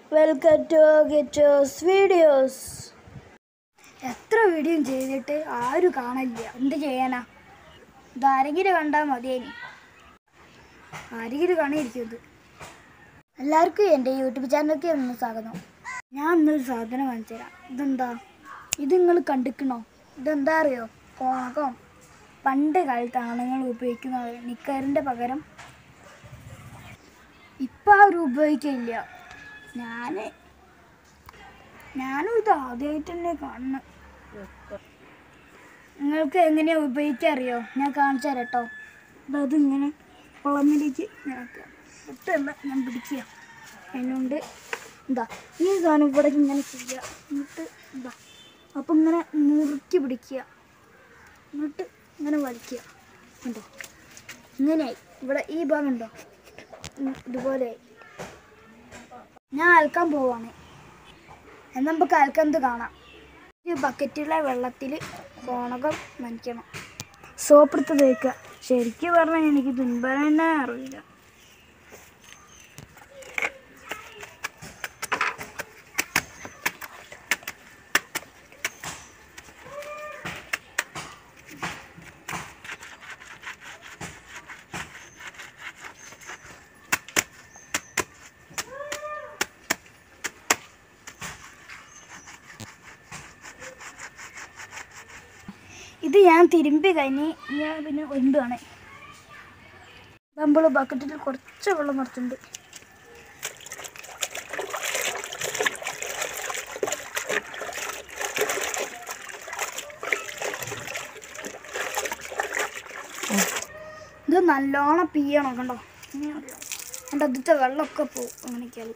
Welcome to Kichu's videos. എത്ര video ചെയ്തിട്ട് ആരും കാണില്ല. എന്ത് ചെയ്യാനാ? ഇതാരെങ്കിലും കണ്ടാൽ മതിയേനി. ആരെങ്കിലും കാണിയിരിക്കും. എല്ലാവർക്കും എൻ്റെ യൂട്യൂബ് ചാനലിലേക്ക് ഒന്ന് സ്വാഗതം. ഞാൻ ഇന്നൊരു സാധനം കാണിച്ചു തരാം. ഇതെന്താ? ഇത് നിങ്ങൾ കണ്ടിക്കണോ? ഇതെന്താ അറിയോ? കോണകം. പണ്ട് കാലത്ത് ആണുങ്ങൾ ഉപയോഗിക്കുന്ന നിക്കറിൻ്റെ പകരം ഇപ്പം ആരും ഉപയോഗിക്കില്ല. ഞാനും ഇത് ആദ്യമായിട്ട് തന്നെ കാണുന്നു. നിങ്ങൾക്ക് എങ്ങനെയാണ് ഉപയോഗിക്കാൻ അറിയോ? ഞാൻ കാണിച്ചു തരാം കേട്ടോ. അതായത് ഇങ്ങനെ കുളമ്പിലേക്ക് ഇട്ടല്ല ഞാൻ പിടിക്കുക. അതിനുകൊണ്ട് എന്താ ഈ സാധനം ഇവിടെ ഇങ്ങനെ ചെയ്യുക. എന്നിട്ട് എന്താ അപ്പം ഇങ്ങനെ മുറുക്കി പിടിക്കുക. എന്നിട്ട് ഇങ്ങനെ വലിക്കുക. ഉണ്ടോ? ഇങ്ങനെയായി. ഇവിടെ ഈ ഭാഗം ഉണ്ടോ? ഇതുപോലെയായി. ഞാൻ അലക്കാൻ പോവാണ്. എന്നാൽ നമുക്ക് അലക്കുന്നത് കാണാം. ഈ ബക്കറ്റിലെ വെള്ളത്തിൽ കോണകം നനയ്ക്കണം. സോപ്പെടുത്ത് തേക്കുക. ശരിക്കും പറഞ്ഞാൽ എനിക്ക് തുൻപന തന്നെ അറിയില്ല. ഇത് ഞാൻ തിരുമ്പി കഴിഞ്ഞ് ഞാൻ പിന്നെ ഒണ്ടുവാണ്. നമ്മൾ ബക്കറ്റിൽ കുറച്ച് വെള്ളം നിറച്ചുണ്ട്. ഇത് നല്ലോണം പിയ്യണം. കണ്ടോ? കണ്ടോ? ഇതിത്തെ വെള്ളമൊക്കെ പോവും. അങ്ങനെയൊക്കെയാണ്.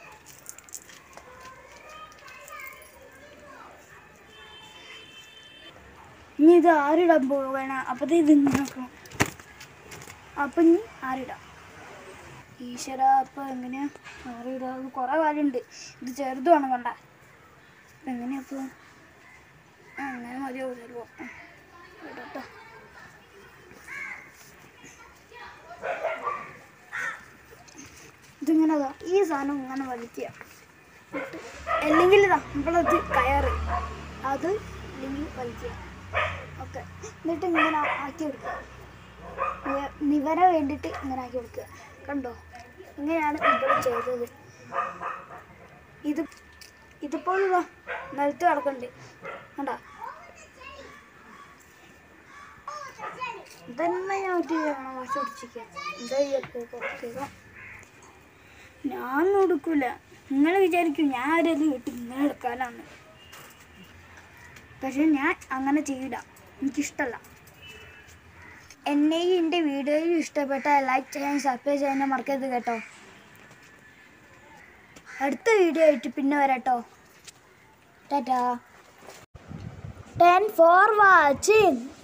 ഇനി ഇത് ആറിടാൻ പോവുകയാണ്. അപ്പോൾ ഇത് നോക്കണം. അപ്പം ഇനി ആറിടാം. ഈശ്വര, അപ്പം എങ്ങനെയാണ് ആറിടാം? അത് കുറേ കാര്യമുണ്ട്. ഇത് ചെറുതുമാണ്. കണ്ട എങ്ങനെയപ്പോൾ? അങ്ങനെ മതിയാവും ചിലപ്പോൾ. കേട്ടോ, ഇതിങ്ങനെ ഈ സാധനം ഇങ്ങനെ വലിക്കുക. അല്ലെങ്കിൽ ഇതാ നമ്മളത് കയറ് അത് അല്ലെങ്കിൽ വലിക്കുക. ഓക്കെ. എന്നിട്ട് ഇങ്ങനെ ആക്കി എടുക്കുക. നിവര വേണ്ടിയിട്ട് ഇങ്ങനെ ആക്കി കൊടുക്കുക. കണ്ടോ? ഇങ്ങനെയാണ് ഇപ്പോൾ ചെയ്തത്. ഇതിപ്പോൾ നിലത്ത് കിടക്കുന്നുണ്ട്. കണ്ടോ? ഇതന്നെ ഞാൻ വാശ പിടിച്ചിരിക്കുക. എന്താ ഞാൻ കൊടുക്കൂല. നിങ്ങൾ വിചാരിക്കും ഞാൻ ആരത് കിട്ടും ഇങ്ങനെ എടുക്കാനാണ്. പക്ഷെ ഞാൻ അങ്ങനെ ചെയ്യില്ല. എനിക്കിഷ്ടമല്ല. എന്നെയും എൻ്റെ വീഡിയോയും ഇഷ്ടപ്പെട്ടാൽ ലൈക്ക് ചെയ്യാൻ സബ്സ്ക്രൈബ് ചെയ്യാൻ മറക്കരുത് കേട്ടോ. അടുത്ത വീഡിയോ ആയിട്ട് പിന്നെ വരാട്ടോ. ടാറ്റാ. 10 for watching.